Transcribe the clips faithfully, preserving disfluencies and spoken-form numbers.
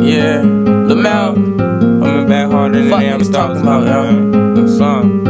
Yeah, Lamel, coming back harder than they ever thought was coming out. No song.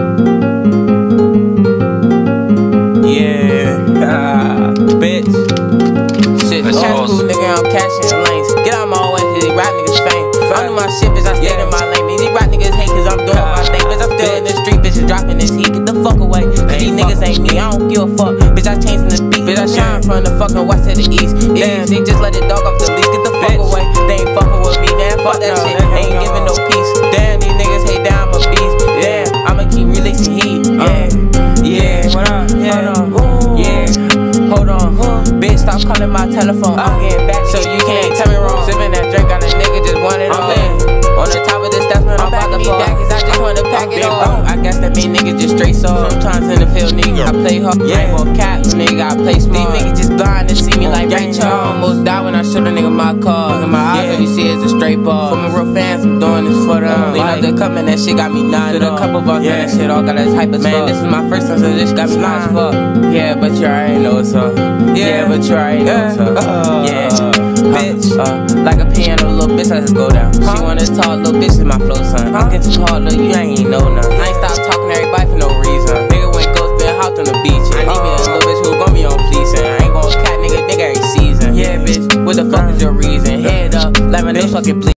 Yeah, ah, bitch. Shit, the cash cool nigga, I'm cashing lanes. Get out my way, cause these rap niggas fame. I do my shit, bitch, I stayed in my lane. These rap niggas hate cause I'm doing my thing. Bitch, I'm still in the street, bitches dropping this heat. Get the fuck away, cause these niggas ain't me. I don't give a fuck, bitch, I changing the beat. Bitch, I shine from the fucking west to the east. Damn, they just let the dog off the leash. Get the fuck away, they ain't fucking with me, man. Fuck that shit, they ain't giving no peace. Damn, these niggas hate that I'm a beast. Damn, I'ma keep releasing heat. Yeah, yeah, what up? Yeah, yeah, hold on. Bitch, stop calling my telephone. I'm getting back, so you can't tell me wrong. Sipping that drink on a nigga, just want it all. On the top of the steps, man, I'm about to fall. I just wanna pack it all. I guess that mean niggas just straight soft. Sometimes in the field, nigga, I play hard. I ain't gon' cap, nigga, I play smart. These niggas just blind to see me like Ray Charles. Almost died when I showed a nigga my car. In my eyes, all you see is a straight ball. For my real fans, I'm doing this for them. Lean up the cup, man, that shit got me nodding. To the couple bars, man, that shit all got us hype as fuck. Man, this is my first time, so this got me high as fuck. Yeah, but you already know what's up. Yeah, but you already know what's up. Yeah. Bitch, uh, like a piano, little bitch, I just go down. Huh? She wanna talk, little bitch is my flow, son. Huh? I'm getting too hard, little, you ain't know nothing. I ain't stop talking to everybody for no reason. Nigga went ghost, been hopped on the beach. I need me a little bitch who gon' be on fleecing. I ain't gon' cat, nigga, nigga every season. Yeah, bitch, what the fuck is your reason? Head up, like my nose fucking bleed.